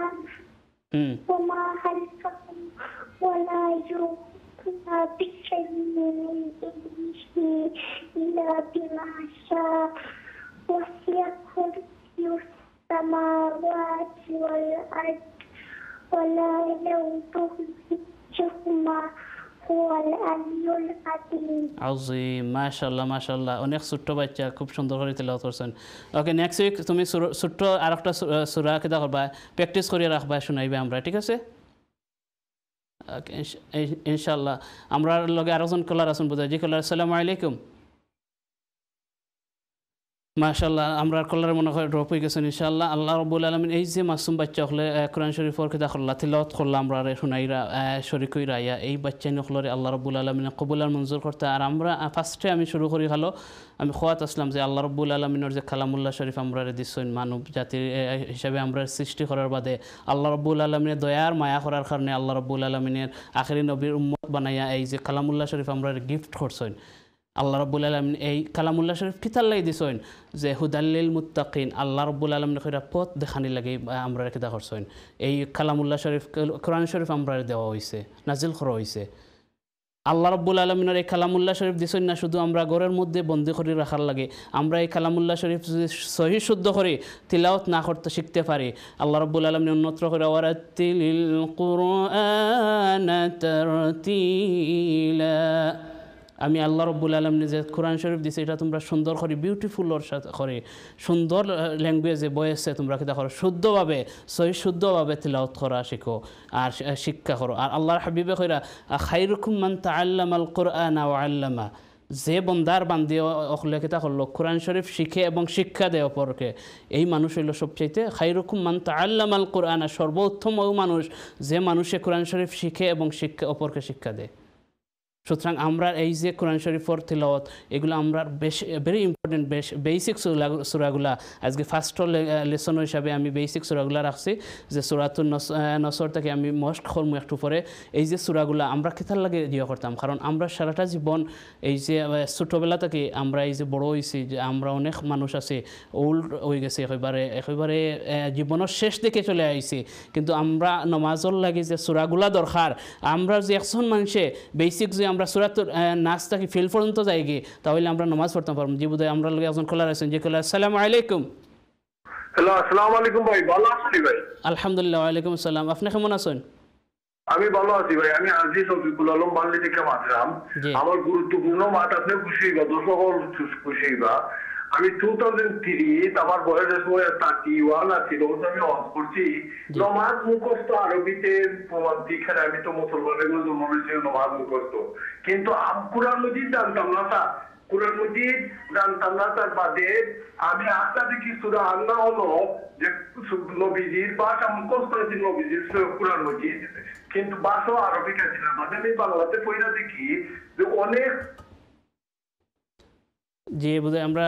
C: خلفهم ولا يحيطون بشيء من علمه إلا بما شاء وسع كرسيه السماوات والأرض ولا يؤوده حفظهما هو العلي العظيم
A: عظيم মাশাআল্লাহ অনেক ছোট বাচ্চা খুব সুন্দর করে তেলাওয়াত করছেন ওকে নেক্সট উইক তুমি ছোট আরেকটা সূরা কিতা করবা প্র্যাকটিস করে রাখবা শুনাইবে আমরা ঠিক আছে ওকে ইনশাআল্লাহ আমরা লগে আরেকজন কলার আছেন বোধহয় জি কলার আসসালামু আলাইকুম মাশাআল্লাহ আমরা কলার মনে হয় ড্রপ হয়ে গেছেন ইনশাআল্লাহ আল্লাহ রাব্বুল আলামিন এই যে মাসুম বাচ্চা হলে কোরআন শরীফের কিতা করলা তিলাওয়াত করলা আমরা শুনাইরা শরীক হইরা এই বাচ্চা নখলরে আল্লাহ রাব্বুল আলামিন কবুল আর মঞ্জুর করতে আর আমরা ফার্স্টে আমি শুরু করি হলো আমি খোয়াত আসলাম যে আল্লাহ রাব্বুল আলামিনের যে কালামুল্লাহ শরীফ আমরা দিছেন মানব জাতির হিসাবে আমরা সৃষ্টি করার বাদে আল্লাহ রাব্বুল আলামিনের দয়ার মায়া করার কারণে আল্লাহ রাব্বুল আলামিনের আখিরি নবীর উম্মত বানাইয়া এই যে কালামুল্লাহ শরীফ আমরা গিফট করছেন আল্লাহ রাব্বুল আলামিন এই কালামুল্লাহ শরীফ কিতাল্লাই দিছেন যে হুদাল্লিল মুত্তাকিন আল্লাহ রাব্বুল আলামিন কইরা পথ দেখানি লাগে আমরা কিতা করছেন এই কালামুল্লাহ শরীফ কোরআন শরীফ আমরা দেওয়া হইছে নাজিল করা হইছে আল্লাহ রাব্বুল আলামিনের এই কালামুল্লাহ শরীফ দিছেন না শুধু আমরা ঘরের মধ্যে বন্দী করে রাখার লাগে আমরা এই কালামুল্লাহ শরীফ যদি সহি শুদ্ধ করে তিলাওয়াত না করতে শিখতে পারি আল্লাহ রাব্বুল আলামিন অন্যত্র করে ওয়ারাতিলিল কুরআনা তারতিলা আমি আল্লাহ রাব্বুল আলামিন যে কোরআন শরীফ দিছে এটা তোমরা সুন্দর করে বিউটিফুল ওর সাথে করে সুন্দর ল্যাঙ্গুয়েজে বয়েছে তোমরা কিতা করো শুদ্ধভাবে সহি শুদ্ধভাবে তিলাওয়াত করা শিখো আর শিক্ষা করো আর আল্লাহর হাবিবে কইরা খায়রুকুম মান তাআল্লামাল কুরআনা ওয়া আল্লামা যে বন্দার বান্দি অখলে কিতা করলো কোরআন শরীফ শিখে এবং শিক্ষা দেয় অপরকে এই মানুষ হইল সবচাইতে খায়রুকুম মান তাআল্লামাল কুরআনা সর্বোত্তম ওই মানুষ যে মানুষে কোরআন শরীফ শিখে এবং শিক্ষা অপরকে শিক্ষা দেয় সুতরাং আমরা এই যে কোরআন শরীফের তিলাওয়াত এগুলো আমরা ভেরি ইম্পর্টেন্ট বেসিক সূরাগুলা আজকে ফার্স্ট লেসন হিসাবে আমি বেসিক সূরাগুলা রাখছি যে সূরাতুন নসর থেকে আমি মোস্ট করমু একটু পরে এই যে সূরাগুলা আমরা কিতার লাগে দিয়ে করতাম কারণ আমরা সারাটা জীবন এই যে ছোটোবেলা থেকে আমরা এই যে বড় হয়েছি যে আমরা অনেক মানুষ আছে ওল্ড হয়ে গেছে একেবারে জীবনের শেষ দিকে চলে আইছি কিন্তু আমরা নমাজর লাগে যে সূরাগুলা দরকার আমরা যে একজন মানুষে বেসিক যে আমরা সূরাতুল নাস থেকে ফিল পর্যন্ত যাই গিয়ে তাহলে আমরা নামাজ পড়তে পারবো জি বোধহয় আমরা লগে একজন কলার আছেন যে কলার আসসালামু আলাইকুম
G: হ্যালো আসসালামু আলাইকুম ভাই ভালো আছেন ভাই
A: আলহামদুলিল্লাহ ওয়া আলাইকুম আসসালাম আপনি কেমন আছেন
G: আমি ভালো আছি ভাই আমি আজিজ শফিকুল আলম বাল্লি থেকে মাতরাম আমার গুরুত্বপূর্ণ মাত আপনি খুশি হইবা দর্শক খুশি হইবা আমি 2003 আমার বয়স সময় 31 আছিল আমি অফ করছি নমাজ মুখস্থ আরবিতে প্রমাণ দিখানে আমি তো মুসলমানের জন্ম হয়েছে নমাজ মুখস্থ কিন্তু কোরআন মজিদ জানতাম না স্যার কোরআন মজিদ জানতাম না তার বাদে আমি আস্তে দেখি সূরা আল্লাহ হলো যে নবীজির ভাষা মুখস্থ হয়েছে নবীজির কোরআন মজিদ কিন্তু ভাষা আরবিকা ছিল মানে আমি বাংলাতে পড়া দেখি যে অনেক
A: জি বোধহয় আমরা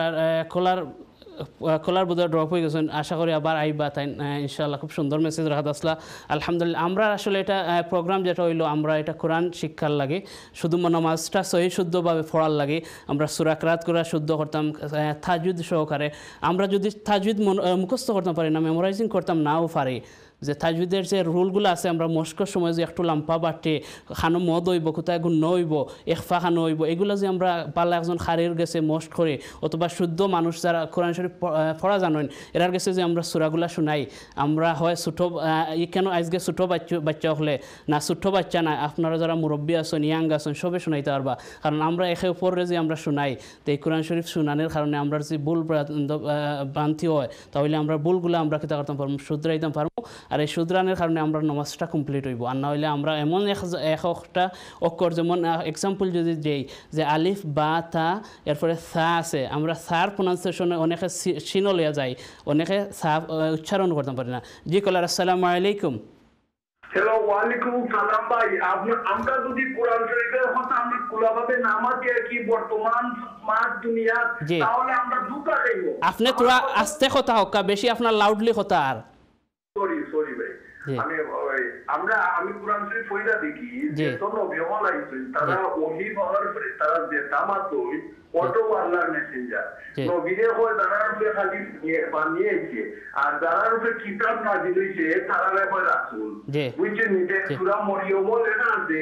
A: কলার বোধহয় ড্রপ হয়ে গেছেন আশা করি আবার আইবা তাই ইনশাআল্লাহ খুব সুন্দর মেসেজ রাখা আসলা আলহামদুলিল্লাহ আমরা আসলে এটা প্রোগ্রাম যেটা হইলো আমরা এটা কোরআন শিক্ষার লাগে শুধু নামাজটা সহি শুদ্ধভাবে পড়ার লাগে আমরা সূরা কিরাত করে শুদ্ধ করতাম তাজউদ সহকারে আমরা যদি তাজউদ মুখস্থ করতে পারি না মেমোরাইজিং করতাম নাও পারি যে তাজউদের যে রুলগুলো আছে আমরা মস্কর সময় যে একটু লাম্পা বাটে খানো মদ হইব কোথায় গুণ হইব একফা খানো হইব এগুলো যে আমরা পালা একজন খারির গেছে মস্ক করে অথবা শুদ্ধ মানুষ যারা কোরআন শরীফ পড়া জানেন এরার গেছে যে আমরা সূরাগুলা শুনাই আমরা হয় ছোটো কেন আজকে ছোটো বাচ্চা হলে না ছোটো বাচ্চা না আপনারা যারা মুরব্বী আছেন ইয়াং আছেন সবে শুনাইতে পারবা কারণ আমরা একে উপরে যে আমরা শুনাই তো এই কোরআন শরীফ শুনানোর কারণে আমরা যে ভুল ভ্রান্তি হয় তাহলে আমরা ভুলগুলো আমরা কিতা করতাম পারবো শুধরাইতাম পারবো আর এই শুধরানোর কারণে আমরা নামাজটা কমপ্লিট হইব আর না হইলে আমরা এমন একটা অক্ষর যেমন এক্সাম্পল যদি দেই যে আলিফ বা তা এরপরে সা আছে আমরা সার প্রোনাউন্সিয়েশনে অনেকে শিন লইয়া যাই অনেকে সা উচ্চারণ করতে পারি না জি কলার আসসালামু আলাইকুম
G: হ্যালো ওয়ালাইকুম সালাম ভাই আমরা যদি কোরআন শরীফের কথা আমরা খোলাভাবে নামাজে কি বর্তমান স্মার্ট দুনিয়া তাহলে আমরা দুটা দেব
A: আপনি তোরা আস্তে কথা হোক বেশি আপনার লাউডলি কথা আর
G: সরি ভাই আমি কোরআন শরীফ পড়া দেখি যে তো নবী হলাইছেন তারা ওহী পাওয়ার পরে তারা যে তামাতই অটো আল্লাহর মেসেঞ্জার নবীদের হয় যারা রূপে খালি বানিয়েছে আর যারা রূপে কিতাব নাযিল হইছে তারা হয় রাসূল বুঝছেন যে সূরা মরিয়ম লেখা আছে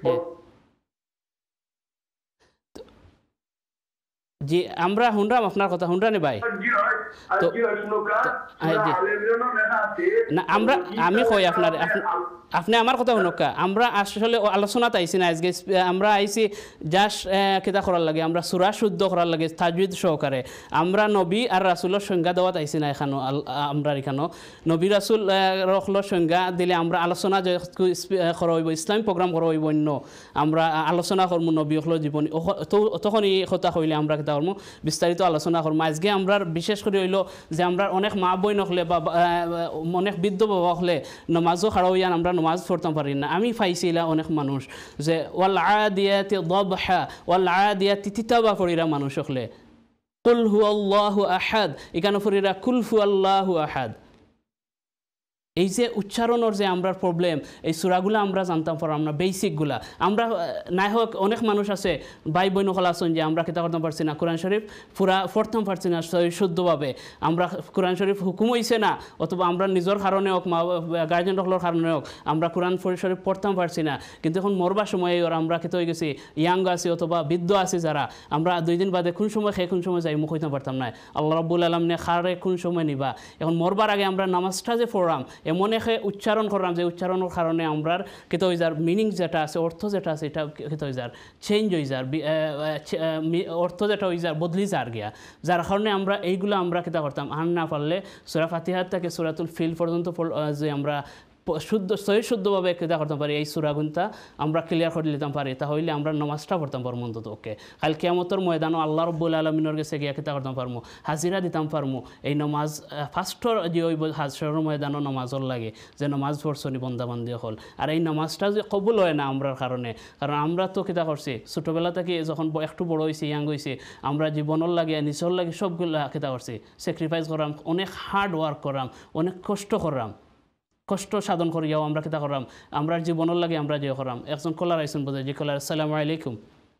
A: জি আমরা শুনলাম আপনার কথা শুনরানি ভাই না আমি কই আপনার আপনি আমার কথা শুনকা আমরা আসলে আলোচনাতে আইছি না আজকে আমরা আইছি জাস্ট কিতা করার লাগে আমরা সূরা শুদ্ধ করার লাগে তাজউদ সহকারে আমরা নবী আর রাসূলের সংজ্ঞা দেওয়াত আইছি না এখানে আমরা এখানে নবী রাসূল রখলের সংজ্ঞা দিলে আমরা আলোচনা যে করা হইব ইসলামিক প্রোগ্রাম করা হইব অন্য আমরা আলোচনা করবো নবী হল জীবনী তখন এই কথা কইলে আমরা কিতা করবো বিস্তারিত আলোচনা করবো আজকে আমরা বিশেষ করে হইল যে আমরা অনেক মা বই নখলে বা অনেক বৃদ্ধ বাবা হলে নমাজও খাড়া হইয়ান আমরা নমাজ পড়তাম পারি না আমি পাইছিলাম অনেক মানুষ যে ওয়াল আদিয়াতি দাবহা ওয়াল আদিয়াতি তিতাবা পড়িরা মানুষ হলে কুল হুয়াল্লাহু আহাদ এখানে পড়িরা কুল হুয়াল্লাহু আহাদ এই যে উচ্চারণের যে আমরা প্রবলেম এই সূরাগুলো আমরা জানতাম পারলাম না বেসিকগুলা আমরা নাই হোক অনেক মানুষ আছে ভাই বোন হল আছেন যে আমরা কিতা করতে পারছি না কোরআন শরীফ পুরা পড়তাম পারছি না শুদ্ধভাবে আমরা কোরআন শরীফ হুকুম হইছে না অথবা আমরা নিজের কারণে হোক গার্জেন হলের কারণে হোক আমরা কোরআন শরীফ পড়তাম পারছি না কিন্তু এখন মরবার সময় ওর আমরা কিতা হয়ে গেছি ইয়াং আছি অথবা বৃদ্ধ আছি যারা আমরা 2 দিন বাদে কোন সময় কোন সময় যাই মুখ হইতে পারতাম না আল্লাহ রাব্বুল আলামিন খারে কোন সময় নিবা এখন মরবার আগে আমরা নামাজটা যে পড়লাম এমন একে উচ্চারণ করলাম যে উচ্চারণের কারণে আমরা কেতো হয়ে যার মিনিং যেটা আছে অর্থ যেটা আছে এটা কেতো হয়ে যার চেঞ্জ হয়ে যার অর্থ যেটা হয়ে যার বদলি যার গিয়া যার কারণে আমরা এইগুলো আমরা কেতা করতাম আন না পারলে সূরা ফাতিহা থেকে সূরাতুল ফিল পর্যন্ত যে আমরা শুদ্ধভাবে কিতা করতে পারি এই সূরাগুনটা আমরা ক্লিয়ার করে নিতাম পারি তাহলে আমরা নামাজটা পড়তাম পারবো অন্তত ওকে কাল কিয়ামতের ময়দানও আল্লাহ রাব্বুল আলামিনের কাছে গিয়া কিতা করতাম পারবো হাজিরা দিতাম পারবো এই নামাজ ফার্স্টর যে ওই হাজরের ময়দানও নামাজর লাগে যে নামাজ পড়ছনি বন্দাবান্দি হল আর এই নামাজটা যে কবুল হয় না আমরার কারণে কারণ আমরা তো কিতা করছি ছোটোবেলা থেকে যখন একটু বড় হয়েছি ইয়াং হয়েছি আমরা জীবনের লাগে নিজের লাগে সবগুলা কিতা করছি স্যাক্রিফাইস করাম অনেক হার্ড ওয়ার্ক করাম অনেক কষ্ট করাম কষ্ট সাধন করিয়াও আমরা কিতা করাম আমরা জীবনের লাগে আমরা যে করাম একজন কলার আইসুন বোঝে যে কলার আসসালামু আলাইকুম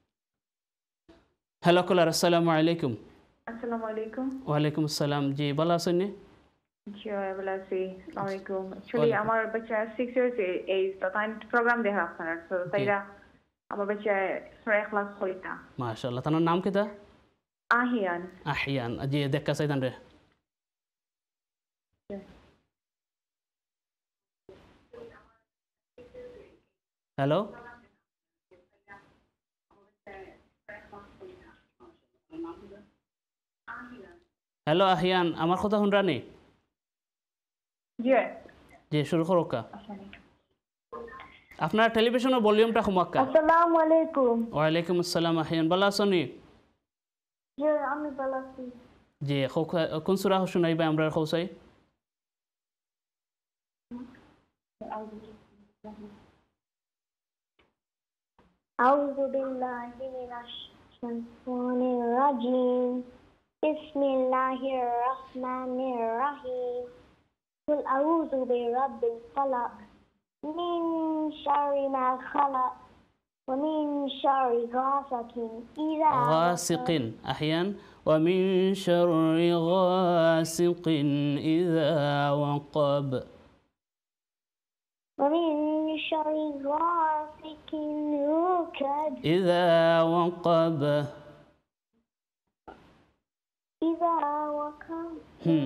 A: হ্যালো কলার আসসালামু আলাইকুম
H: আসসালামু আলাইকুম
A: ওয়ালাইকুম আসসালাম জি ভালো আছেন
H: জি ভালো আছি আসসালামু আলাইকুম অ্যাকচুয়ালি আমার বাচ্চা 6 ইয়ার্স এজ তো টাইম প্রোগ্রাম দেখা আপনার তো তাইরা আমার বাচ্চা সূরা ইখলাস কইতা
A: মাশাআল্লাহ তার নাম কিতা
H: আহিয়ান
A: আহিয়ান জি দেখা চাইতান রে হ্যালো হ্যালো আহিয়ান আমার কথা শুনরানি
H: জি
A: জি শুরু করো কা আপনার টেলিভিশনের ভলিউমটা কমাক্কা
C: আসসালামু আলাইকুম
A: ওয়ালাইকুম আসসালাম আহিয়ান ভালো আছেন
C: জি আমি ভালো আছি
A: জি কোন সূরা শুনাইবা আমরা কইছাই
C: আউযু বিল্লাহি মিনাশ শাইতানির রাজিম বিসমিল্লাহির রাহমানির রাহিম কুল আউযু বিরাব্বিল ফালাক মিন শাররি মা খালাক ওয়া মিন শাররি
A: غاسق أحيانا ومن شر غاسق إذا وقب
C: ومن شر غاسق
A: إذا وقب
C: إذا وقب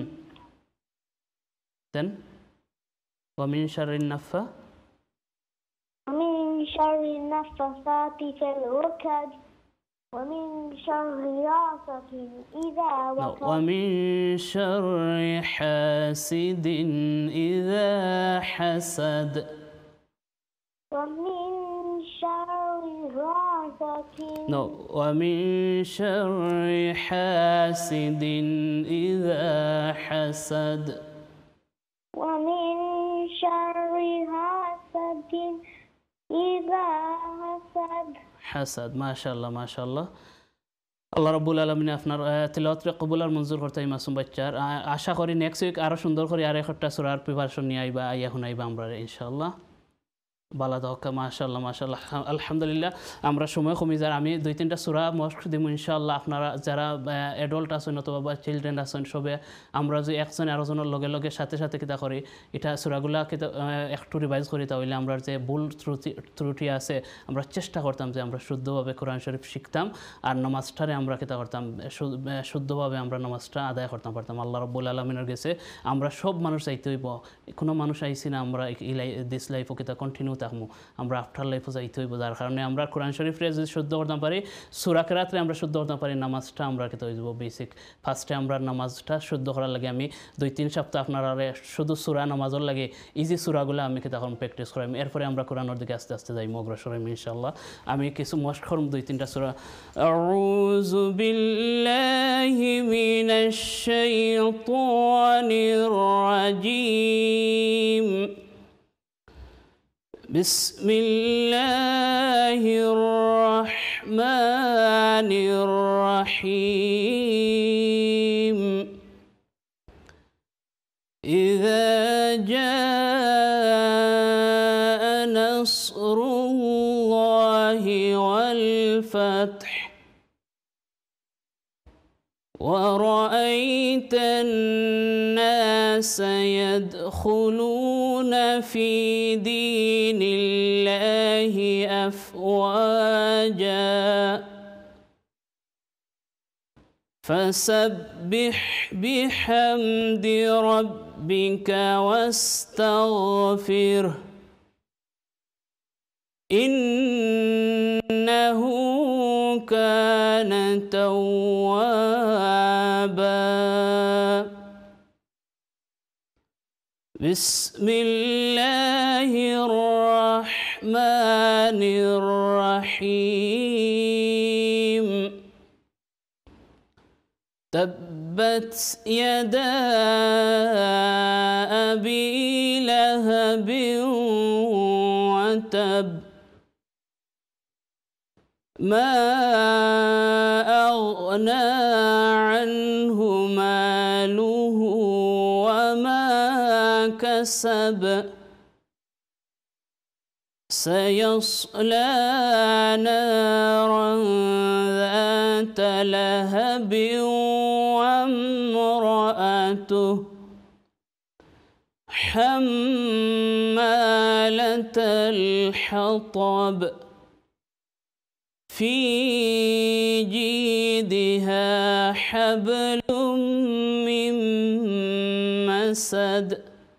A: then ومن شر النفا
C: ومن شر النفاثات في العقد ومن شر غاسق إذا وقب
A: ومن شر حاسد إذا حسد
C: ومن شر غاسق
A: ومن شر حاسد إذا حسد
C: ومن شر حاسد إذا حسد
A: حسد ما شاء الله ما شاء الله আল্লাহ রাব্বুল আলামিন আপনার তিলাওয়াতরে কবুল আর মঞ্জুর করতে মাসুম বাচ্চার আশা করি নেক্সট উইক আরো সুন্দর করে আর একটা সূরার প্রিপারেশন নিয়ে আইবা আইয়া শুনাইবা আমরা ইনশাআল্লাহ বালা দহকা মাশাআল্লাহ মাশাআল্লাহ আলহামদুলিল্লাহ আমরা সময় কমে যার আমি দুই তিনটা সূরা মস্ক দিম ইনশাআল্লাহ আপনারা যারা অ্যাডাল্ট আছেন অথবা বা চিলড্রেন আছেন সবে আমরা যে একজন আরেকজনের লগে লগে সাথে সাথে কিতা করি এটা সূরাগুলা কিতা একটু রিভাইজ করি তাহলে আমরা যে ভুল ত্রুটি আছে আমরা চেষ্টা করতাম যে আমরা শুদ্ধভাবে কোরআন শরীফ শিখতাম আর নামাজটারে আমরা কিতা করতাম শুদ্ধভাবে আমরা নামাজটা আদায় করতে পারতাম আল্লাহ রাব্বুল আলামিনের কাছে আমরা সব মানুষ চাইতে হইব কোনো মানুষ আইছি না আমরা দিস লাইফও কিতা কন্টিনিউ থাকবো আমরা আফটার লাইফও যাইতে হইব যার কারণে আমরা কোরআন শরীফরে যদি শুদ্ধ করতে পারি সূরা কেরাতে আমরা শুদ্ধ করতে পারি নামাজটা আমরা কিতা হইব বেসিক ফার্স্টে আমরা নামাজটা শুদ্ধ করার লাগে আমি 2-3 সপ্তাহ আপনারা শুধু সূরা নামাজের লাগে ইজি সূরাগুলো আমি কিতা করব প্র্যাকটিস করাম এরপরে আমরা কোরআনের দিকে আস্তে আস্তে যাই অগ্রসর হইম ইনশাআল্লাহ আমি কিছু মস্ট করব 2-3টা সূরা আউযু বিল্লাহি মিনাশ শাইতানির রাজিম بسم الله الرحمن الرحيم إذا جاء نصر الله والفتح ورأيت الناس يدخلون في دين الله أفواجا فسبح بحمد ربك واستغفره إنه كان توابا بسم الله الرحمن الرحيم تبت يدا أبي لهب وتب ما أغنى عنه ماله وما كسب سيصلى نارا ذات لهب وامرأته حمالة الحطب في جيدها حبل من مسد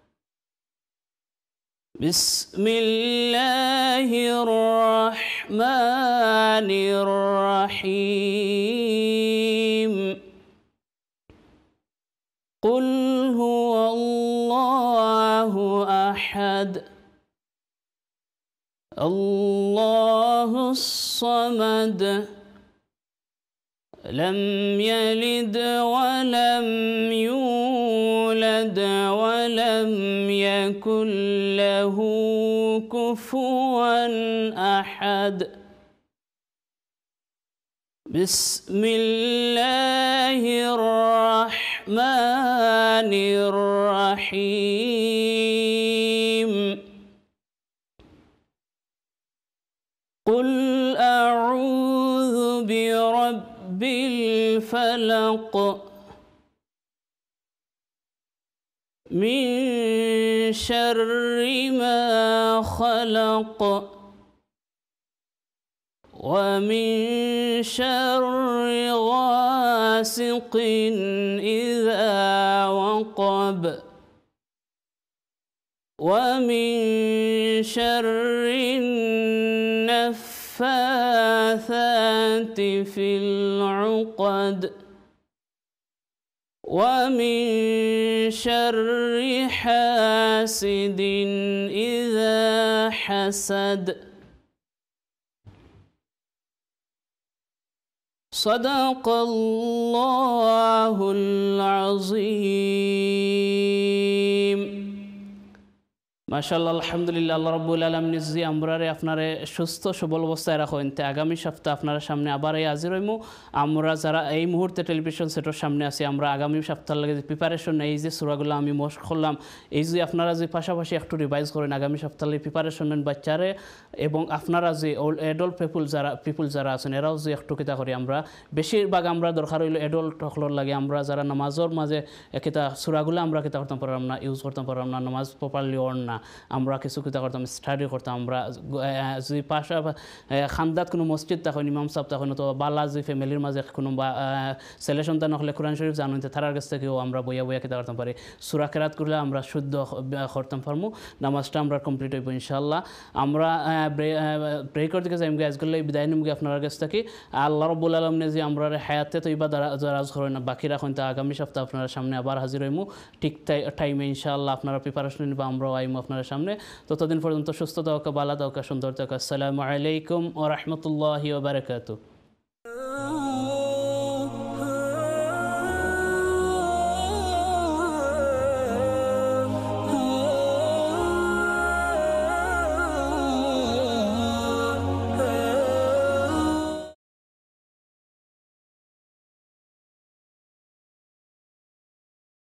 A: بسم الله الرحمن الرحيم قل هو الله أحد الله الصمد لم يلد ولم يولد ولم يكن له كفوا أحد بسم الله الرحمن الرحيم قل أعوذ برب الفلق من شر ما خلق ومن شر غاسق إذا وقب ومن شر النفاثات في العقد ومن شر حاسد إذا حسد صدق الله العظيم মাশাআল্লাহ আলহামদুলিল্লাহ আল্লাহ রাব্বুল আলামিন জি আমরারে আপনারে সুস্থ সবল অবস্থায় রাখো এনতে আগামী সপ্তাহে আপনার সামনে আবার এই হাজির হইমু আমরা যারা এই মুহূর্তে টেলিভিশন সেটের সামনে আছি আমরা আগামী সপ্তাহের লাগে যে প্রিপারেশন এই যে সূরাগুলো আমি মস্ক করলাম এই যে আপনারা যে পাশাপাশি একটু রিভাইজ করেন আগামী সপ্তাহে প্রিপারেশন নেন বাচ্চারে এবং আপনারা যে অ্যাডাল্ট পিপুল যারা আছেন এরাও যে একটু কিতা করি আমরা বেশিরভাগ আমরা দরকার হইলো অ্যাডাল্ট হকলর লাগে আমরা যারা নামাজের মাঝে কিতা সূরাগুলো আমরা কিতা করতে পারলাম না ইউজ করতে পারলাম না নামাজ প্রপারলি অন না আমরা কিছু কিতা করতাম স্টাডি করতাম আমরা যদি পাশা খান্দাত কোনো মসজিদ তখন ইমাম সাহেব তখন তো বালা যে ফ্যামিলির মাঝে কোনো ছেলে সন্তান হলে কোরআন শরীফ জানুন তার কাছ থেকেও আমরা বইয়া বইয়া কিতা করতাম পারি সূরা কেরাত করলে আমরা শুদ্ধ করতাম পারবো নামাজটা আমরা কমপ্লিট হইব ইনশাআল্লাহ আমরা ব্রেকের দিকে যাই আজকাল বিদায় নিমগে আপনার কাছ থেকে আল্লাহ রাব্বুল আলামিন যে আমরা হায়াতে তো ইবা দারাজ করেন না বাকি রাখুন তা আগামী সপ্তাহে আপনার সামনে আবার হাজির হইমু ঠিক টাইমে ইনশাআল্লাহ আপনারা প্রিপারেশন নিবা আমরাও আইমু আপনার সামনে ততদিন পর্যন্ত সুস্থ থাকা ভালো থাকা সুন্দর থাকা আসসালামু আলাইকুম ওয়া রাহমাতুল্লাহি ওয়া বারাকাতুহু